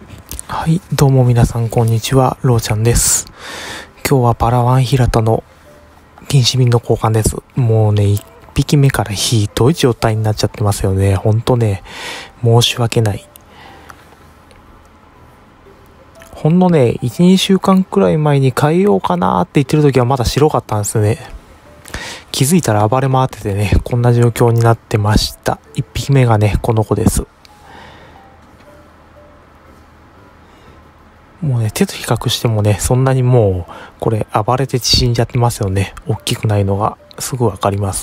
はい、どうも皆さんこんにちは、ろうちゃんです。今日はパラワン平田の禁止便の交換です。もうね、1匹目からひどい状態になっちゃってますよね。ほんとね、申し訳ない。ほんのね、1、2週間くらい前に変えようかなって言ってる時はまだ白かったんですね。気づいたら暴れ回っててね、こんな状況になってました。1匹目がね、この子です。もうね、手と比較してもね、そんなにもう、これ暴れて縮んじゃってますよね。大きくないのが、すぐわかります。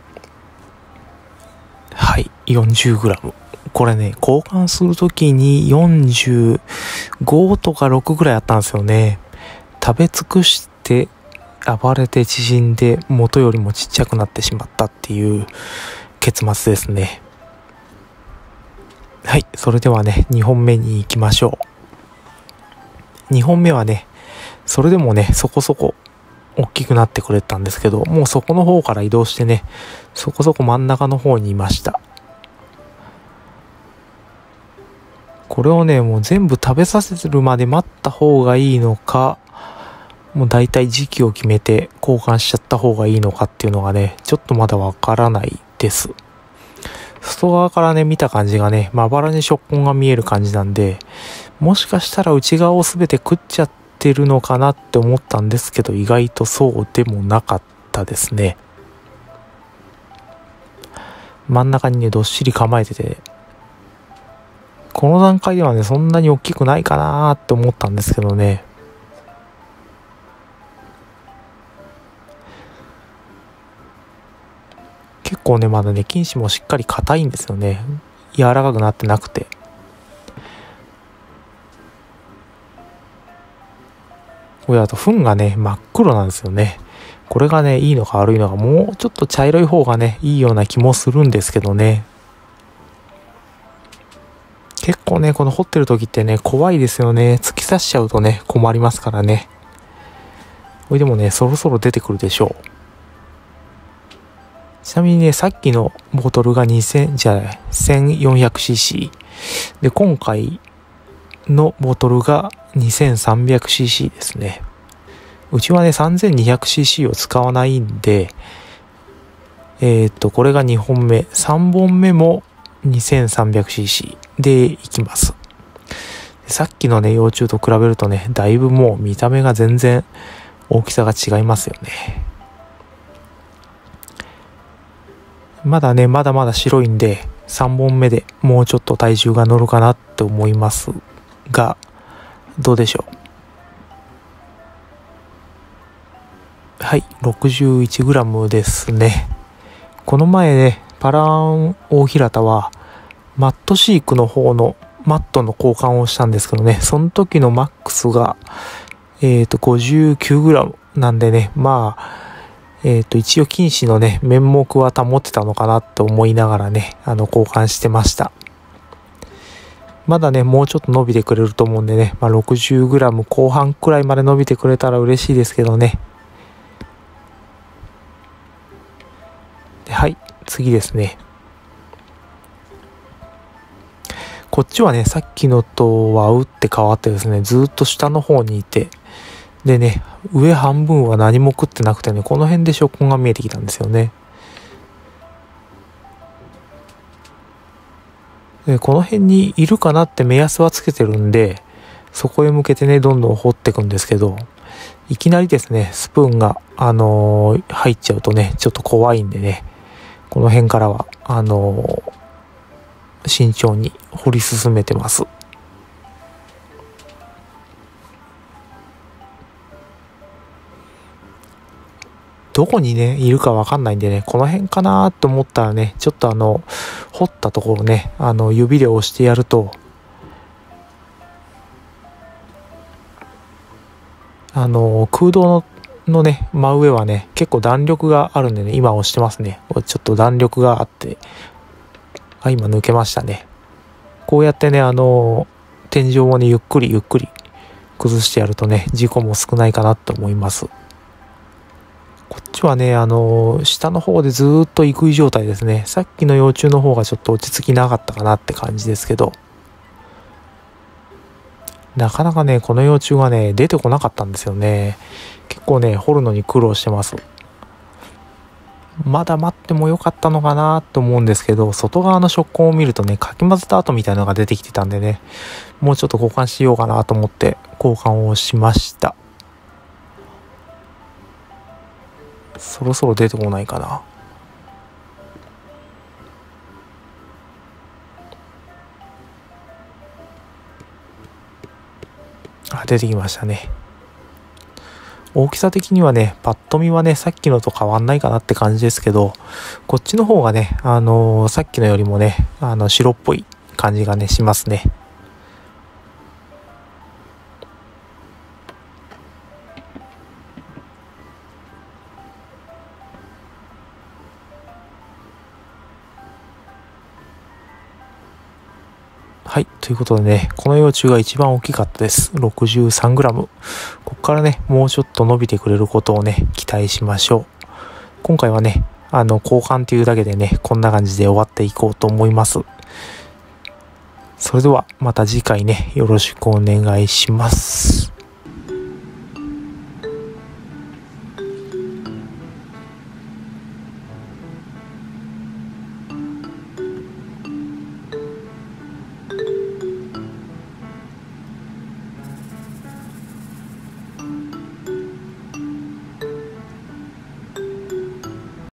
はい、40g。これね、交換するときに45とか6ぐらいあったんですよね。食べ尽くして、暴れて縮んで、元よりもちっちゃくなってしまったっていう結末ですね。はい、それではね、2本目に行きましょう。2本目はね、それでもね、そこそこ大きくなってくれたんですけど、もうそこの方から移動してね、そこそこ真ん中の方にいました。これをね、もう全部食べさせるまで待った方がいいのか、もう大体時期を決めて交換しちゃった方がいいのかっていうのがね、ちょっとまだわからないです。外側からね、見た感じがね、まばらに食痕が見える感じなんで、もしかしたら内側を全て食っちゃってるのかなって思ったんですけど、意外とそうでもなかったですね。真ん中にね、どっしり構えてて、この段階ではね、そんなに大きくないかなーって思ったんですけどね。結構ね、まだね、菌糸もしっかり硬いんですよね。柔らかくなってなくて。これだと糞がね、真っ黒なんですよね。これがね、いいのか悪いのか、もうちょっと茶色い方がね、いいような気もするんですけどね。結構ね、この掘ってる時ってね、怖いですよね。突き刺しちゃうとね、困りますからね。これでもね、そろそろ出てくるでしょう。ちなみにね、さっきのボトルが1400cc。で、今回のボトルが 2300cc ですね。うちはね、3200cc を使わないんで、これが2本目。3本目も 2300cc でいきます。さっきのね、幼虫と比べるとね、だいぶもう見た目が全然大きさが違いますよね。まだね、まだまだ白いんで、3本目でもうちょっと体重が乗るかなって思いますが、どうでしょう。はい、61g ですね。この前ね、パラン大平田は、マット飼育の方のマットの交換をしたんですけどね、その時のマックスが、59g なんでね、まあ、一応菌糸のね、面目は保ってたのかなって思いながらね、交換してました。まだね、もうちょっと伸びてくれると思うんでね、まあ、60g 後半くらいまで伸びてくれたら嬉しいですけどね。で、はい、次ですね。こっちはね、さっきのとは打って変わってですね、ずっと下の方にいて、でね、上半分は何も食ってなくてね、この辺で食痕が見えてきたんですよね。で、この辺にいるかなって目安はつけてるんで、そこへ向けてね、どんどん掘っていくんですけど、いきなりですね、スプーンが、入っちゃうとね、ちょっと怖いんでね、この辺からは、慎重に掘り進めてます。どこにね、いるかわかんないんでね、この辺かなと思ったらね、ちょっと掘ったところね、指で押してやると、空洞のね、真上はね、結構弾力があるんでね、今押してますね。ちょっと弾力があって、あ、今抜けましたね。こうやってね、天井をね、ゆっくりゆっくり崩してやるとね、事故も少ないかなと思います。こっちはね、下の方でずーっと行く状態ですね。さっきの幼虫の方がちょっと落ち着きなかったかなって感じですけど。 なかなかね、この幼虫がね、出てこなかったんですよね。結構ね、掘るのに苦労してます。まだ待ってもよかったのかなと思うんですけど、外側の食痕を見るとね、かき混ぜた跡みたいなのが出てきてたんでね、もうちょっと交換しようかなと思って交換をしました。そろそろ出てこないかな。あ、出てきましたね。大きさ的にはね、パッと見はね、さっきのと変わんないかなって感じですけど、こっちの方がね、さっきのよりもね、白っぽい感じがね、しますね。はい。ということでね、この幼虫が一番大きかったです。63g。ここからね、もうちょっと伸びてくれることをね、期待しましょう。今回はね、交換っていうだけでね、こんな感じで終わっていこうと思います。それではまた次回ね、よろしくお願いします。